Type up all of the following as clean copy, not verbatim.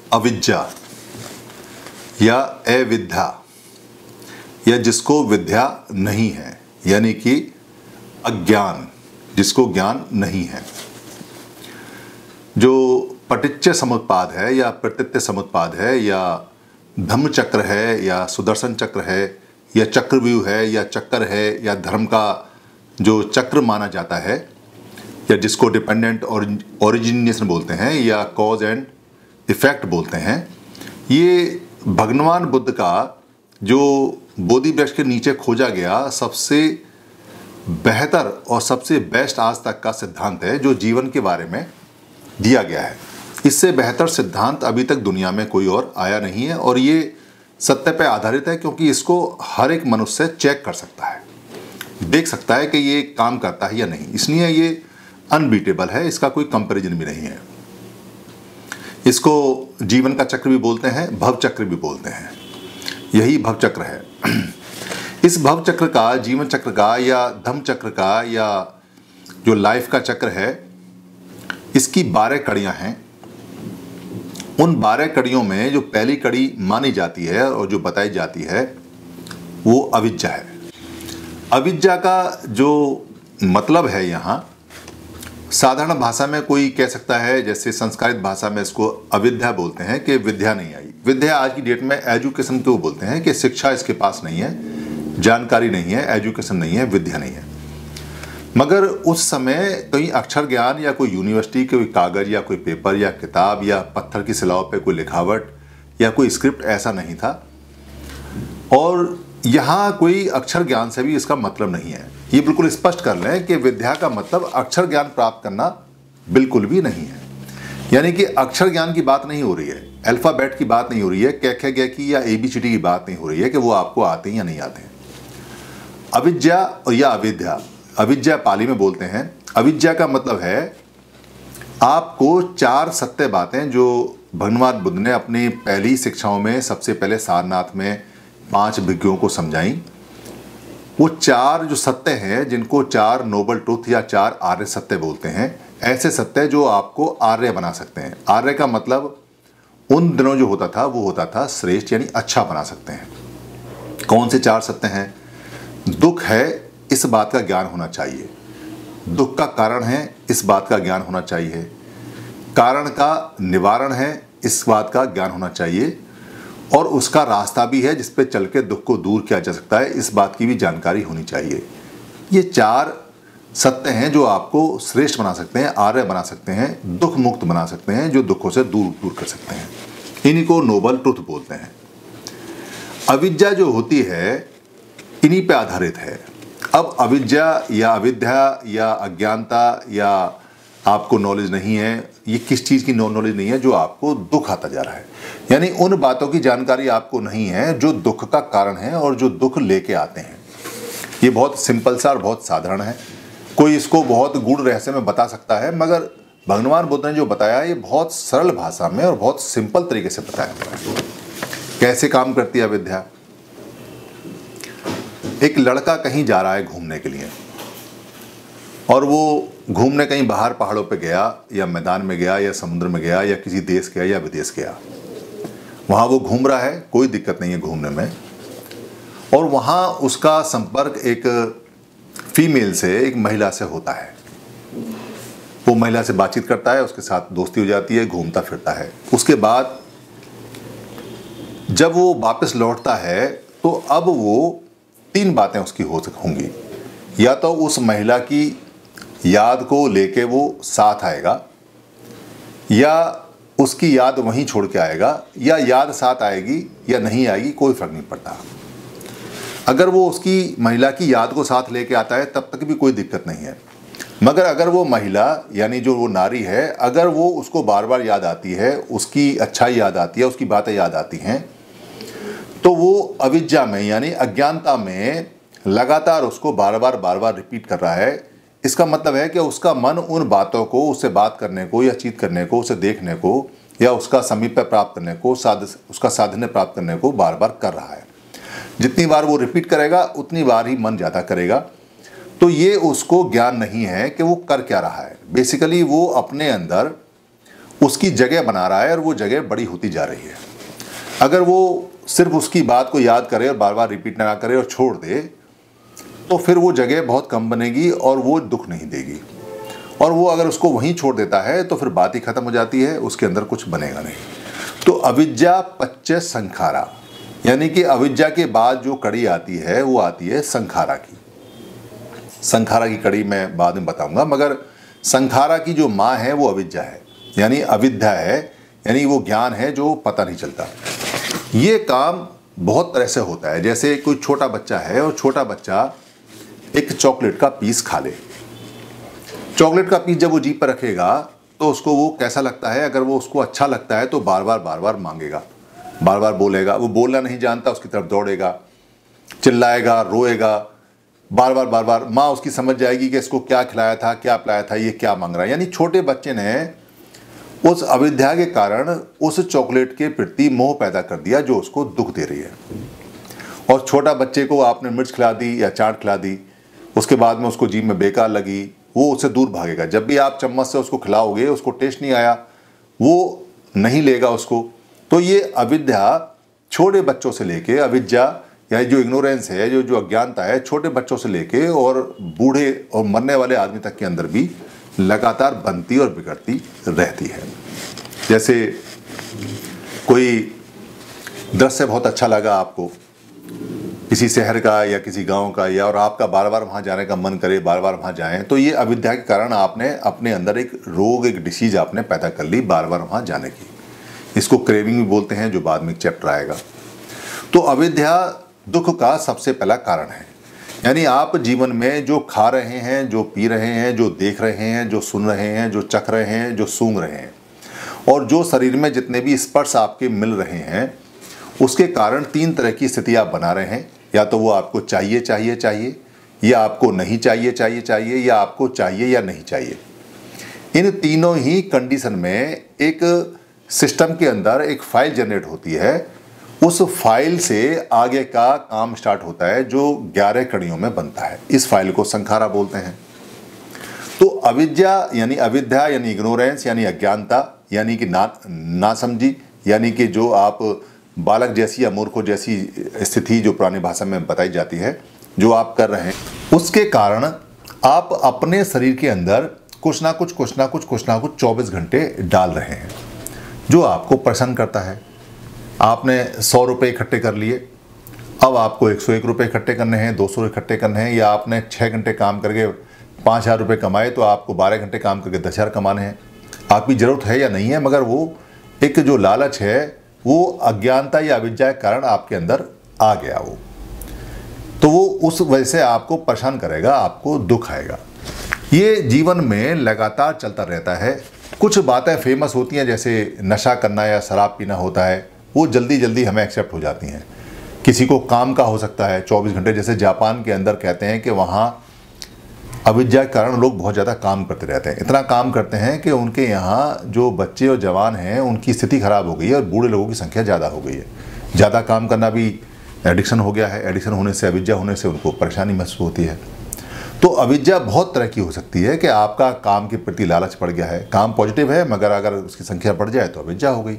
अविद्या या अविद्या या जिसको विद्या नहीं है, यानी कि अज्ञान, जिसको ज्ञान नहीं है। जो पटिच्चय समुत्पाद है या प्रत्यय समुत्पाद है या धम्म चक्र है या सुदर्शन चक्र है या चक्रव्यूह है या चक्कर है या धर्म का जो चक्र माना जाता है या जिसको डिपेंडेंट ओरिजिनेशन बोलते हैं या कॉज एंड इफेक्ट बोलते हैं, ये भगवान बुद्ध का जो बोधि वृक्ष के नीचे खोजा गया सबसे बेहतर और सबसे बेस्ट आज तक का सिद्धांत है जो जीवन के बारे में दिया गया है। इससे बेहतर सिद्धांत अभी तक दुनिया में कोई और आया नहीं है और ये सत्य पर आधारित है, क्योंकि इसको हर एक मनुष्य चेक कर सकता है, देख सकता है कि ये काम करता है या नहीं। इसलिए ये अनबीटेबल है, इसका कोई कंपैरिजन भी नहीं है। इसको जीवन का चक्र भी बोलते हैं, भव चक्र भी बोलते हैं। यही भव चक्र है। इस भव चक्र का, जीवन चक्र का या धम्म चक्र का या जो लाइफ का चक्र है, इसकी 12 कड़ियां हैं। उन 12 कड़ियों में जो पहली कड़ी मानी जाती है और जो बताई जाती है वो अविद्या है। अविद्या का जो मतलब है यहाँ, साधारण भाषा में कोई कह सकता है, जैसे संस्कारित भाषा में इसको अविद्या बोलते हैं कि विद्या नहीं आई। विद्या आज की डेट में एजुकेशन को बोलते हैं कि शिक्षा इसके पास नहीं है, जानकारी नहीं है, एजुकेशन नहीं है, विद्या नहीं है। मगर उस समय कहीं अक्षर ज्ञान या कोई यूनिवर्सिटी, कोई कागज़ या कोई पेपर या किताब या पत्थर की सिलाओं पे कोई लिखावट या कोई स्क्रिप्ट ऐसा नहीं था। और यहाँ कोई अक्षर ज्ञान से भी इसका मतलब नहीं है। ये बिल्कुल स्पष्ट कर लें कि विद्या का मतलब अक्षर ज्ञान प्राप्त करना बिल्कुल भी नहीं है। यानी कि अक्षर ज्ञान की बात नहीं हो रही है, अल्फ़ाबेट की बात नहीं हो रही है, कै खे गे की या ABCD की बात नहीं हो रही है कि वो आपको आते हैं या नहीं आते हैं। अविद्या और या अविद्या, अविद्या पाली में बोलते हैं। अविद्या का मतलब है आपको 4 सत्य बातें जो भगवान बुद्ध ने अपनी पहली शिक्षाओं में सबसे पहले सारनाथ में 5 भिक्षुओं को समझाई। वो 4 जो सत्य हैं, जिनको 4 नोबल ट्रूथ या 4 आर्य सत्य बोलते हैं, ऐसे सत्य जो आपको आर्य बना सकते हैं। आर्य का मतलब उन दिनों जो होता था वो होता था श्रेष्ठ, यानी अच्छा बना सकते हैं। कौन से 4 सत्य हैं? दुख है, इस बात का ज्ञान होना चाहिए। दुख का कारण है, इस बात का ज्ञान होना चाहिए। कारण का निवारण है, इस बात का ज्ञान होना चाहिए। और उसका रास्ता भी है जिस पे चल के दुख को दूर किया जा सकता है, इस बात की भी जानकारी होनी चाहिए। ये 4 सत्य हैं जो आपको श्रेष्ठ बना सकते हैं, आर्य बना सकते हैं, दुख मुक्त बना सकते हैं, जो दुखों से दूर दूर कर सकते हैं। इन्हीं को नोबल ट्रुथ बोलते हैं। अविद्या जो होती है इन्हीं पे आधारित है। अब अविद्या या अज्ञानता या आपको नॉलेज नहीं है, ये किस चीज़ की नॉलेज नहीं है? जो आपको दुख आता जा रहा है, यानी उन बातों की जानकारी आपको नहीं है जो दुख का कारण है और जो दुख लेके आते हैं। ये बहुत सिंपल सा और बहुत साधारण है। कोई इसको बहुत गूढ़ रहस्य में बता सकता है, मगर भगवान बुद्ध ने जो बताया ये बहुत सरल भाषा में और बहुत सिंपल तरीके से बताया हुआ है। कैसे काम करती है अविद्या? एक लड़का कहीं जा रहा है घूमने के लिए, और वो घूमने कहीं बाहर पहाड़ों पे गया या मैदान में गया या समुद्र में गया या किसी देश गया या विदेश गया। वहाँ वो घूम रहा है, कोई दिक्कत नहीं है घूमने में। और वहाँ उसका संपर्क एक फीमेल से, एक महिला से होता है। वो महिला से बातचीत करता है, उसके साथ दोस्ती हो जाती है, घूमता फिरता है। उसके बाद जब वो वापस लौटता है तो अब वो 3 बातें उसकी होंगी। या तो उस महिला की याद को लेके वो साथ आएगा, या उसकी याद वहीं छोड़ के आएगा, या याद साथ आएगी या नहीं आएगी, कोई फर्क नहीं पड़ता। अगर वो उसकी महिला की याद को साथ लेके आता है तब तक भी कोई दिक्कत नहीं है। मगर अगर वो महिला यानी जो वो नारी है, अगर वो उसको बार बार याद आती है, उसकी अच्छाई याद आती है, उसकी बातें याद आती हैं, तो वो अविद्या में यानी अज्ञानता में लगातार उसको बार बार रिपीट कर रहा है। इसका मतलब है कि उसका मन उन बातों को, उससे बात करने को या चीत करने को, उसे देखने को या उसका समीप प्राप्त करने को, उसका साधन प्राप्त करने को बार बार कर रहा है। जितनी बार वो रिपीट करेगा उतनी बार ही मन ज़्यादा करेगा। तो ये उसको ज्ञान नहीं है कि वो कर क्या रहा है। बेसिकली वो अपने अंदर उसकी जगह बना रहा है और वो जगह बड़ी होती जा रही है। अगर वो सिर्फ उसकी बात को याद करे और बार बार रिपीट ना करे और छोड़ दे, तो फिर वो जगह बहुत कम बनेगी और वो दुख नहीं देगी। और वो अगर उसको वहीं छोड़ देता है तो फिर बात ही खत्म हो जाती है, उसके अंदर कुछ बनेगा नहीं। तो अविद्या पच्च संखारा, यानी कि अविद्या के बाद जो कड़ी आती है वो आती है संखारा की। संखारा की कड़ी मैं बाद में बताऊंगा, मगर संखारा की जो माँ है वो अविद्या है, यानी अविद्या है, यानी वो ज्ञान है जो पता नहीं चलता। ये काम बहुत तरह से होता है। जैसे कोई छोटा बच्चा है और छोटा बच्चा एक चॉकलेट का पीस खा ले। चॉकलेट का पीस जब वो जीभ पर रखेगा तो उसको वो कैसा लगता है, अगर वो उसको अच्छा लगता है तो बार बार मांगेगा, बार बार बोलेगा। वो बोलना नहीं जानता, उसकी तरफ दौड़ेगा, चिल्लाएगा, रोएगा, बार बार। माँ उसकी समझ जाएगी कि इसको क्या खिलाया था, क्या पिलाया था, ये क्या मांग रहा है। यानी छोटे बच्चे ने उस अविद्या के कारण उस चॉकलेट के प्रति मोह पैदा कर दिया जो उसको दुख दे रही है। और छोटा बच्चे को आपने मिर्च खिला दी या चाट खिला दी, उसके बाद में उसको जीभ में बेकार लगी, वो उससे दूर भागेगा। जब भी आप चम्मच से उसको खिलाओगे, उसको टेस्ट नहीं आया, वो नहीं लेगा उसको। तो ये अविद्या छोटे बच्चों से लेके, अविद्या या जो इग्नोरेंस है, जो अज्ञानता है, छोटे बच्चों से लेके और बूढ़े और मरने वाले आदमी तक के अंदर भी लगातार बनती और बिगड़ती रहती है। जैसे कोई दृश्य बहुत अच्छा लगा आपको, किसी शहर का या किसी गांव का, या और आपका बार बार वहाँ जाने का मन करे, बार बार वहाँ जाएं, तो ये अविद्या के कारण आपने अपने अंदर एक रोग, एक डिसीज आपने पैदा कर ली बार बार वहाँ जाने की। इसको क्रेविंग भी बोलते हैं, जो बाद में एक चैप्टर आएगा। तो अविद्या दुख का सबसे पहला कारण है। यानी आप जीवन में जो खा रहे हैं, जो पी रहे हैं, जो देख रहे हैं, जो सुन रहे हैं, जो चख रहे हैं, जो सूंघ रहे हैं, और जो शरीर में जितने भी स्पर्श आपके मिल रहे हैं, उसके कारण तीन तरह की स्थिति आप बना रहे हैं। या तो वो आपको चाहिए, या आपको नहीं चाहिए, या आपको चाहिए या नहीं चाहिए। इन तीनों ही कंडीशन में एक सिस्टम के अंदर एक फाइल जनरेट होती है। उस फाइल से आगे का काम स्टार्ट होता है, जो 11 कड़ियों में बनता है। इस फाइल को संखारा बोलते हैं। तो अविद्या यानी इग्नोरेंस, यानी अज्ञानता, यानी कि ना समझी, यानी कि जो आप बालक जैसी या मूर्खों जैसी स्थिति जो पुरानी भाषा में बताई जाती है, जो आप कर रहे हैं, उसके कारण आप अपने शरीर के अंदर कुछ ना कुछ 24 घंटे डाल रहे हैं, जो आपको प्रसन्न करता है। आपने 100 रुपये इकट्ठे कर लिए, अब आपको 101 रुपये इकट्ठे करने हैं, 200 इकट्ठे करने हैं। या आपने 6 घंटे काम करके 5,000 रुपये कमाए, तो आपको 12 घंटे काम करके 10,000 कमाने हैं। आपकी ज़रूरत है या नहीं है, मगर वो एक जो लालच है वो अज्ञानता या अविद्या के कारण आपके अंदर आ गया वो, तो वो उस वजह से आपको परेशान करेगा, आपको दुख आएगा। ये जीवन में लगातार चलता रहता है। कुछ बातें फेमस होती हैं, जैसे नशा करना या शराब पीना होता है, वो जल्दी हमें एक्सेप्ट हो जाती हैं। किसी को काम का हो सकता है 24 घंटे, जैसे जापान के अंदर कहते हैं कि वहाँ अविद्या के कारण लोग बहुत ज़्यादा काम करते रहते हैं। इतना काम करते हैं कि उनके यहाँ जो बच्चे और जवान हैं उनकी स्थिति ख़राब हो गई है और बूढ़े लोगों की संख्या ज़्यादा हो गई है। ज़्यादा काम करना भी एडिक्शन हो गया है। एडिक्शन होने से, अविद्या होने से उनको परेशानी महसूस होती है। तो अविद्या बहुत तरह की हो सकती है कि आपका काम के प्रति लालच पड़ गया है, काम पॉजिटिव है, मगर अगर उसकी संख्या बढ़ जाए तो अविद्या हो गई।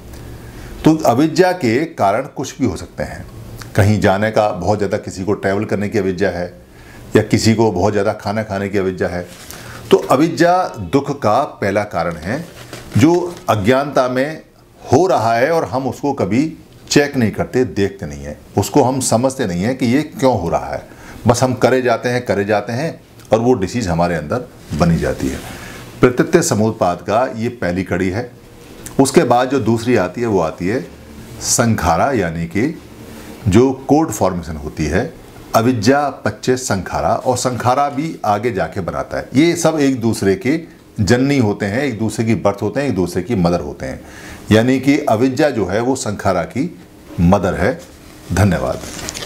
तो अविद्या के कारण कुछ भी हो सकते हैं। कहीं जाने का बहुत ज़्यादा, किसी को ट्रैवल करने की अविद्या है, या किसी को बहुत ज़्यादा खाना खाने की अविद्या है। तो अविद्या दुख का पहला कारण है, जो अज्ञानता में हो रहा है और हम उसको कभी चेक नहीं करते, देखते नहीं हैं, उसको हम समझते नहीं हैं कि ये क्यों हो रहा है। बस हम करे जाते हैं और वो डिसीज़ हमारे अंदर बनी जाती है। प्रत्यत्य समुत्पाद का ये पहली कड़ी है। उसके बाद जो दूसरी आती है वो आती है संखारा, यानी कि जो कोड फॉर्मेशन होती है, अविद्या पच्चे संखारा, और संखारा भी आगे जाके बनाता है। ये सब एक दूसरे के जननी होते हैं, एक दूसरे की बर्थ होते हैं, एक दूसरे की मदर होते हैं। यानी कि अविद्या जो है वो संखारा की मदर है। धन्यवाद।